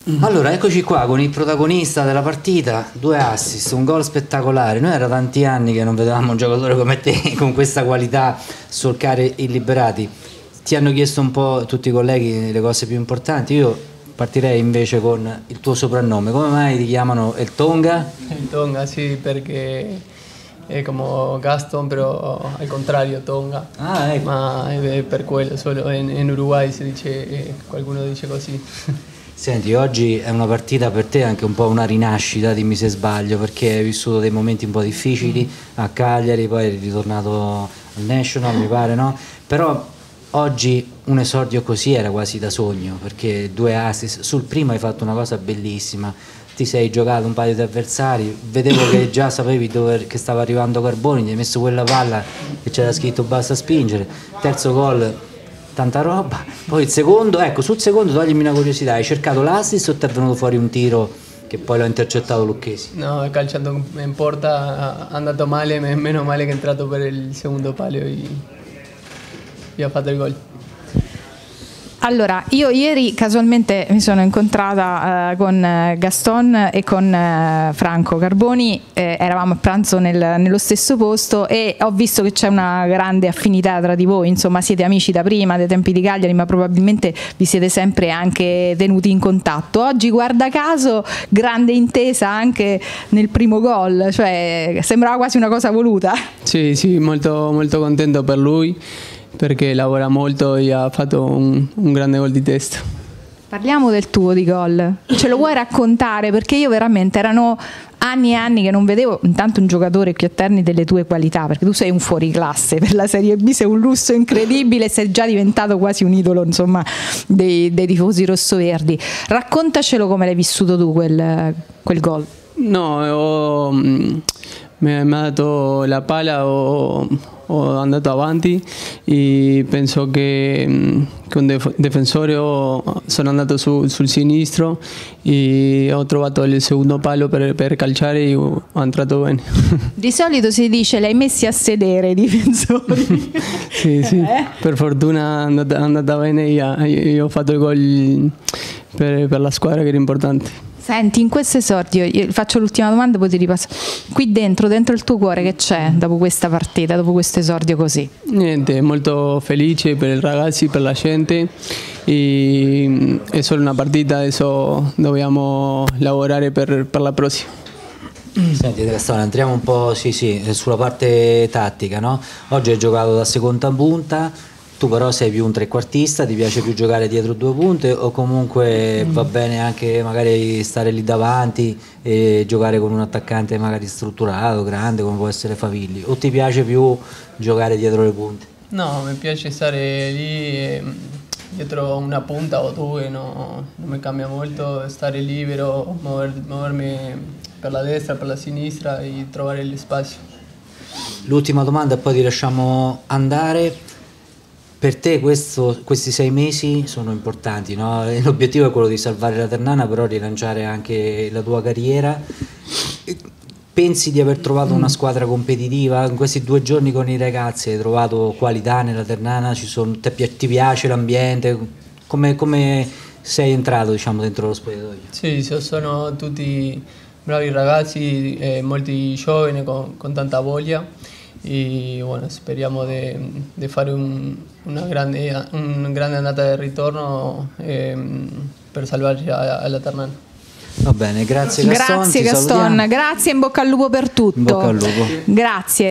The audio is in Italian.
Allora, eccoci qua con il protagonista della partita, 2 assist, un gol spettacolare. Noi era tanti anni che non vedevamo un giocatore come te con questa qualità solcare i liberati. Ti hanno chiesto un po' tutti i colleghi le cose più importanti. Io partirei invece con il tuo soprannome. Come mai ti chiamano El Tonga? El Tonga, sì, perché è come Gaston, però al contrario Tonga. Ah, ecco. Ma è per quello, solo in Uruguay si dice, qualcuno dice così. Senti, oggi è una partita per te anche un po' una rinascita, dimmi se sbaglio, perché hai vissuto dei momenti un po' difficili a Cagliari, poi eri ritornato al National, mi pare, no? Però oggi un esordio così era quasi da sogno, perché 2 assist, sul primo hai fatto una cosa bellissima, ti sei giocato un paio di avversari, vedevo che già sapevi che stava arrivando Carboni, gli hai messo quella palla che c'era scritto basta spingere, terzo gol, tanta roba. Poi il secondo, ecco, sul secondo toglimi una curiosità, hai cercato l'assist o ti è venuto fuori un tiro che poi l'ha intercettato Lucchesi? No, calciando in porta è andato male, meno male che è entrato per il secondo palo e ha fatto il gol. Allora, io ieri casualmente mi sono incontrata con Gaston e con Franco Carboni, eravamo a pranzo nello stesso posto e ho visto che c'è una grande affinità tra di voi, insomma siete amici da prima, dai tempi di Cagliari, ma probabilmente vi siete sempre anche tenuti in contatto. Oggi, guarda caso, grande intesa anche nel primo gol, cioè sembrava quasi una cosa voluta. Sì, sì, molto, molto contento per lui, perché lavora molto e ha fatto un grande gol di testa. Parliamo del tuo di gol, ce lo vuoi raccontare? Perché io veramente erano anni e anni che non vedevo intanto un giocatore più a Terni delle tue qualità, perché tu sei un fuoriclasse per la Serie B, sei un lusso incredibile, sei già diventato quasi un idolo, insomma, dei tifosi rossoverdi. Raccontacelo come l'hai vissuto tu quel gol. No, mi ha dato la palla, ho andato avanti e penso che un difensore sono andato sul sinistro e ho trovato il secondo palo per calciare e ho entrato bene. Di solito si dice li hai messi a sedere i difensori. Sì, sì. Per fortuna è andata bene e ho fatto il gol per la squadra, che era importante. Senti, in questo esordio, io faccio l'ultima domanda, poi ti ripasso. Qui dentro il tuo cuore che c'è dopo questa partita, dopo questo esordio così? Niente, molto felice per i ragazzi, per la gente. E è solo una partita, adesso dobbiamo lavorare per la prossima. Senti Gastone, entriamo un po' sulla parte tattica, no? Oggi hai giocato da seconda punta. Tu però sei più un trequartista, ti piace più giocare dietro 2 punte o comunque va bene anche magari stare lì davanti e giocare con un attaccante magari strutturato, grande come può essere Favilli, o ti piace più giocare dietro le punte? No, mi piace stare lì dietro una punta o 2, non mi cambia molto, stare libero, muovermi per la destra, per la sinistra e trovare gli spazi. L'ultima domanda e poi ti lasciamo andare. Per te questi 6 mesi sono importanti, no? L'obiettivo è quello di salvare la Ternana, però rilanciare anche la tua carriera. Pensi di aver trovato una squadra competitiva? In questi 2 giorni con i ragazzi hai trovato qualità nella Ternana? Ti piace l'ambiente? Come sei entrato, diciamo, dentro lo spogliatoio? Sì, sono tutti bravi ragazzi, molti giovani con tanta voglia. E bueno, speriamo di fare una grande andata e ritorno per salvarci alla Ternana. Va bene, grazie Gaston. Grazie Gaston, grazie, in bocca al lupo per tutto. In bocca al lupo. Grazie.